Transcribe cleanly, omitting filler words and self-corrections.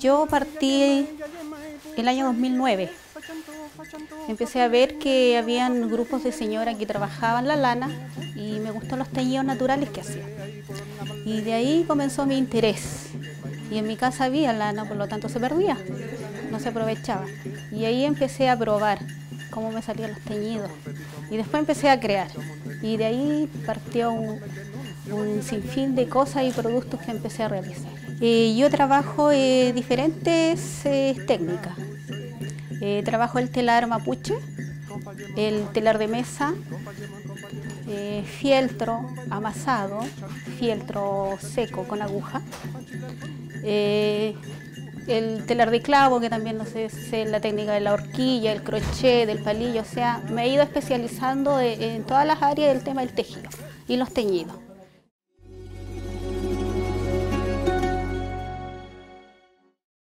Yo partí el año 2009. Empecé a ver que habían grupos de señoras que trabajaban la lana y me gustan los teñidos naturales que hacían. Y de ahí comenzó mi interés. Y en mi casa había lana, por lo tanto se perdía, no se aprovechaba. Y ahí empecé a probar cómo me salían los teñidos. Y después empecé a crear. Y de ahí partió un sinfín de cosas y productos que empecé a realizar. Yo trabajo diferentes técnicas. Trabajo el telar mapuche, el telar de mesa, fieltro amasado, fieltro seco con aguja, el telar de clavo, que también no sé, la técnica de la horquilla, el crochet, del palillo, o sea, me he ido especializando en todas las áreas del tema del tejido y los teñidos.